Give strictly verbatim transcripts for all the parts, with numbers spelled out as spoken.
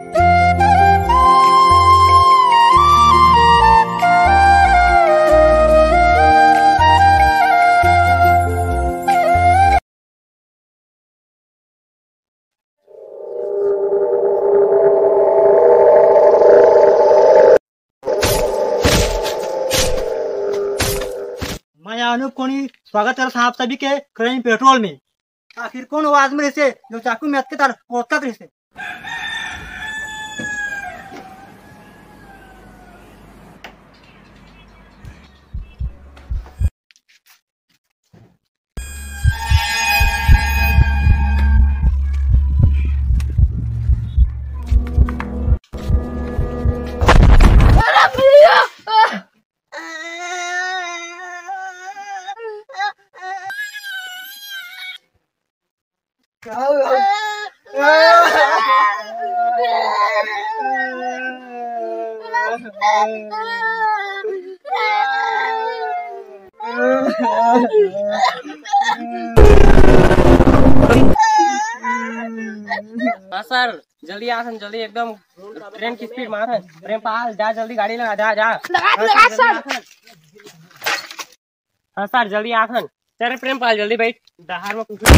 अनुप कोनी स्वागत कर साहब सभी के क्राइम पेट्रोल में। आखिर कौन वो आदमी रहे जो चाकू में अटके तार पोतत रहे। हाँ सर जल्दी आ सन, जल्दी एकदम ट्रेन की स्पीड मार। प्रेम पाल जा, जल्दी गाड़ी लगा, जा जा लगा सर। हाँ सर जल्दी आ सन। चल प्रेम पाल जल्दी बैठ, बाहर में कुछ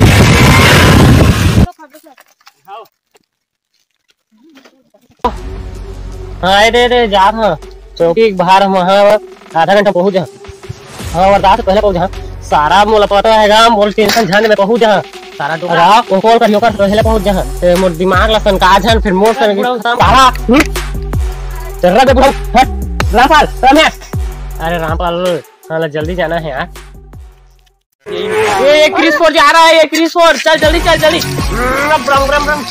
हाँ दे दे जा। हाँ चौकी बाहर वहाँ आधा घंटा पहुँच जा। हाँ वरदास पहले पहुँच जा। सारा मोला पता है मोर टेंशन झन में पहुँच जा। सारा डोरा कोल कर योकर पहले पहुँच जा। ते मोर दिमाग ला सनका झन फिर मोर सन सारा चल रे बुढ़ा हट रामपाल रमेश। अरे रामपाल हाँ जल्दी जाना है यार। ये एक क्रिस फोर जा रहा है, एक क्रिस फोर चल जल्दी चल जल्दी। ब्रम ब्रम ब्रम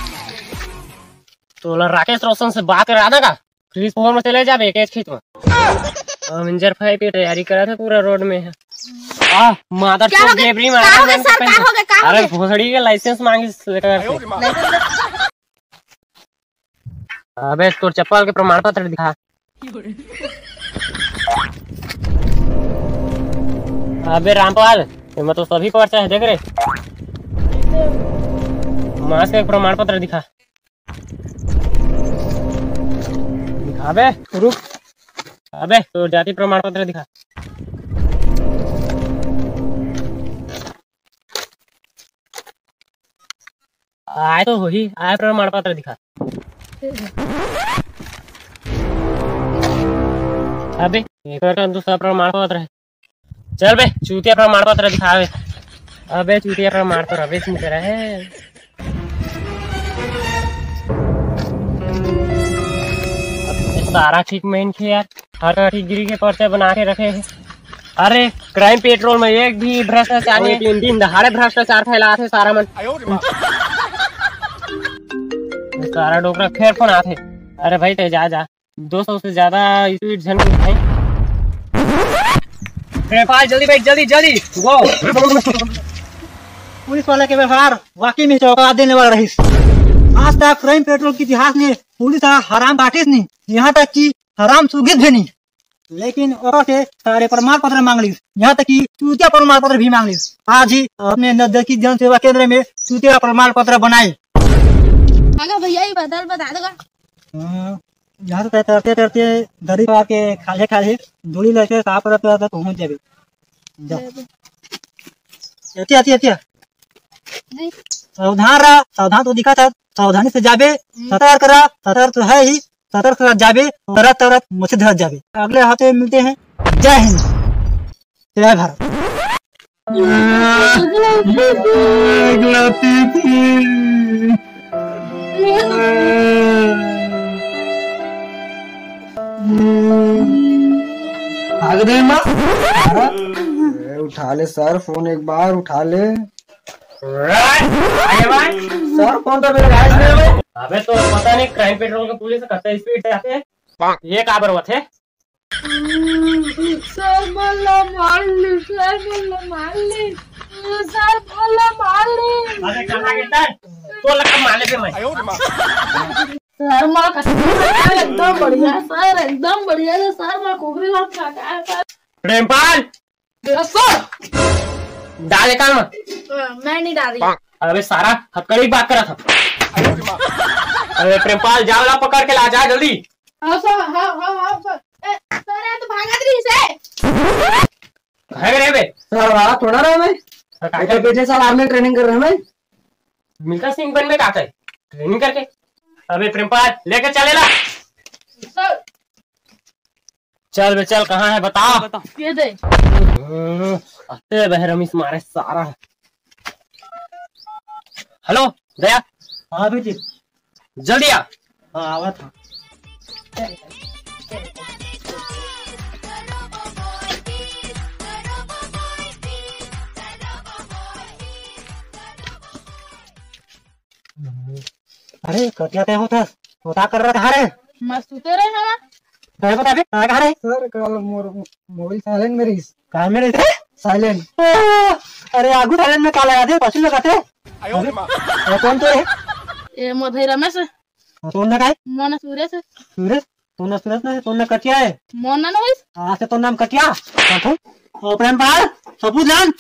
तो राकेश रोशन से बात करा देगा। क्रिस फोर में चले जाबे एक खींच में। हम इंजर फाइव की तैयारी करा थे पूरा रोड में है। आ मादर चोद देवरी मारा। अरे भोसड़ी के लाइसेंस मांगी लेकर। अबे तोर चप्पल के प्रमाण पत्र दिखा। अबे रामपाल मैं तो सभी को अच्छा है देख रहे। मास्क का प्रमाण पत्र दिखा। दिखा बे रुक। अबे तो जाति प्रमाण पत्र दिखा। आए तो वही आय प्रमाण पत्र दिखा। अबे एक दूसरा प्रमाण पत्र है। चल बे चूतिया प्रमाण पत्र दिखावे। अबे चूतिया प्रमाण पत्र अबे इसमें तेरा है। सारा ठीक मेन थे यार, हर ठीक गिरी के पर्चे बना के रखे हैं। अरे क्राइम पेट्रोल में एक भी भ्रष्टाचार नहीं। तीन दिन दहाड़े भ्रष्टाचार फैला थे सारा मन। सारा डोकरा फेर फोन आते। अरे भाई ते जा जा दो सौ से ज्यादा स्पीड झन नेपाल जल्दी बैठ जल्दी जल्दी गो। पुलिस वाला के व्यवहार वाकई में चौंका देने वाला रही। आज तक क्राइम पेट्रोल के इतिहास में पुलिस हराम बाटिस नहीं, यहाँ तक कि हराम सुगित भी नहीं। लेकिन और से सारे प्रमाण पत्र मांग ली, यहाँ तक कि चूतिया प्रमाण पत्र भी मांग ली। आज ही अपने नजदीकी जन सेवा केंद्र में चूतिया प्रमाण पत्र बनाए। भैया ही बदल बता देगा। यहाँ से तरते तरते दरी पार के खाले खाले दूरी लगे कहाँ पर पहुँच जाए। सावधान रहा, सावधान तो दिखा था। सावधानी से जाबे, सतर्क रहा, सतर्क तो है ही। सतर्क जाबे तरह तरह मुझे धर जाबे। अगले हफ्ते मिलते हैं। जय हिंद, जय भारत। उठा ले सर फोन, एक बार उठा ले सर। फोन तो मेरे गाड़ी में है। अबे तो पता नहीं क्राइम पेट्रोल के पुलिस कितना स्पीड से आते हैं। ये कहाँ पर हुआ थे? सर बोला मार ली, सर बोला मार ली, सर बोला मार ली। अरे कहाँ गिरता है? तो लगा मारने पे मैं। सर माँ का एकदम बढ़िया सर, एकदम बढ़िया है सर। माँ कोबरी मार खाता है सर। प्रेमपाल सर डाले कान में। मैं नहीं डाल रही। अबे सारा हथकड़ी बात करा था। अरे प्रेमपाल जाओ ला पकड़ के ला जा जल्दी। हाँ सर हाँ हाँ हाँ सर ए, सर ये तो भागा रही से कहे रे बे सर वहाँ थोड़ा रहा मैं इधर पिछले साल आर्मी ट्रेनिंग कर रहे हैं मैं। मिल्खा सिंह बन में का है ट्रेनिंग करके। अबे प्रेमपाल लेके चलेला। सर चल बे चल कहाँ है बता। ये दे आते बहरमीस मारे सारा। हेलो दया हाँ बेटी जल्दी आ। हाँ आवा था। अरे कटिया तय होता होता कर रहा था रे मैं सुते रहे हम कहे बता बे कहाँ रे सर कल मोर मोबाइल साइलेंट मेरी कहाँ मेरे थे साइलेंट। अरे आगू साइलेंट में काला आते पसीने लगाते। अरे कौन तो है ये मोधई रमेश कौन ना काय मोना सूर्य से सूरज तोना सूरज ना तोना कटिया है मोना ना होइस आज से तो नाम कटिया कथो ओ प्रेमपाल सबूत जान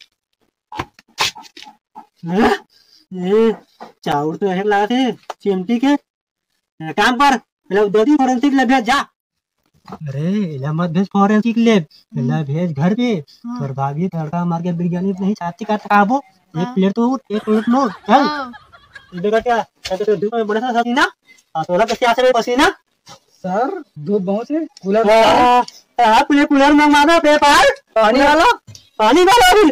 ये चाउर तो एक लगा थे चिमटी के ए, काम पर पहले दो फॉरेंसिक ले भेज जा। अरे इला मत भेज फॉरेंसिक ले इला भेज घर पे और भाभी तड़का मार के बिरयानी नहीं चाहती का खाबो एक प्लेट तो एक प्लेट नो चल देखा क्या कहते तो धूप में बड़ा सा साथी ना आ तोला कैसे आसे पसीना सर धूप बहुत है कूलर हां प्लेट कूलर में मारा पे पार पानी वाला पानी वाला भी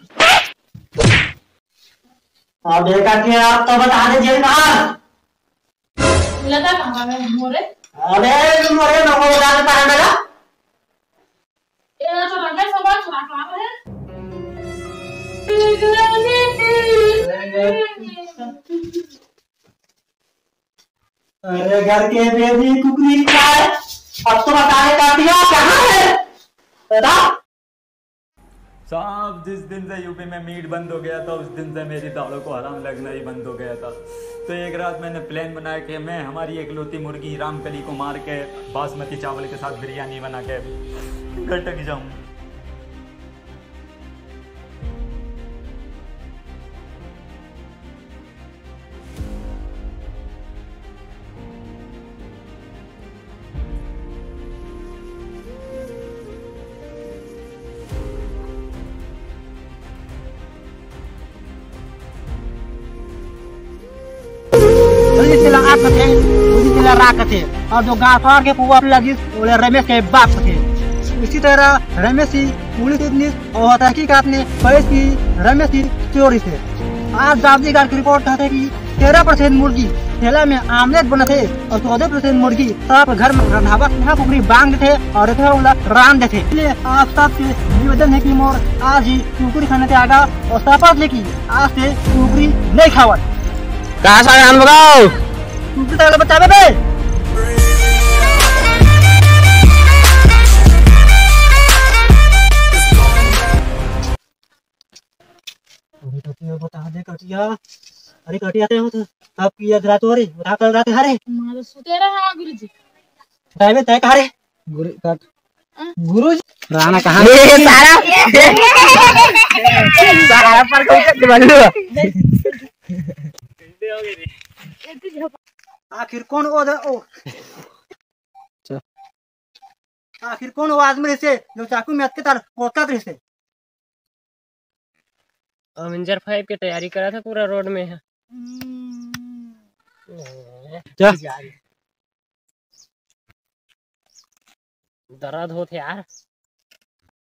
अब देखा कि आप तो बता दीजिए ना लता कहां है मोरे अरे मोरे न हो जाने पाए मेरा ये तो रंगा सवाल रखा है अरे घर के बेबी कुकरी क्या है अब तो बताने का दिया कहाँ है बता। साहब जिस दिन से यूपी में मीट बंद हो गया था उस दिन से मेरी दालों को हराम लगना ही बंद हो गया था। तो एक रात मैंने प्लान बनाया कि मैं हमारी एकलौती मुर्गी रामकली को मार के बासमती चावल के साथ बिरयानी बना के घर तक जाऊँ। आग थे उसी तरह राग थे और जो गाफार के पुआ लगी बोले रमेश के बाप थे। इसी तरह रमेश की पुलिस इतनी और तहकीकात ने पुलिस की रमेश की चोरी से आज जावजी गार्ड की रिपोर्ट कहते कि तेरह परसेंट मुर्गी ठेला में आमलेट बने थे और चौदह परसेंट मुर्गी सब घर में रंधावा पुकरी बांग थे और राम थे। इसलिए आप सबसे निवेदन है कि मोर आज ही कुकरी खाने से आगा और शपथ लेकी आज से कुकरी नहीं खावत। कहाँ से आन बताओ कुकरी तक बचावे बे कटिया बता दे कटिया। अरे कटिया ते हो तो अब किया रात हो रे बता कल रात हरे मारे सुते रहे हम गुरुजी टाइम तय का रे गुरु काट गुरुजी राणा कहाँ है सारा सारा पर कोई बल्लू आखिर कौन ओ ओ आखिर कौन वो आदमी से जो चाकू में अटके तार पोता रहे से अवेंजर फाइव की तैयारी करा था पूरा रोड में है। दर्द होते यार।